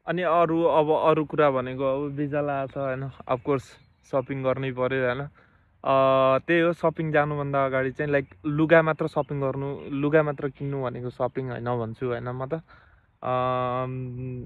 अनि अब अरू कुरा भनेको अब भिजा लाएको छ होइन, अफकोर्स सपिङ गर्नै पर्यो होइन। त्यही हो, सपिङ जानुभन्दा अगाडि चाहिँ लाइक लुगा मात्र सपिङ गर्नु, लुगा मात्र किन्नु भनेको सपिङ होइन भन्छु होइन म त।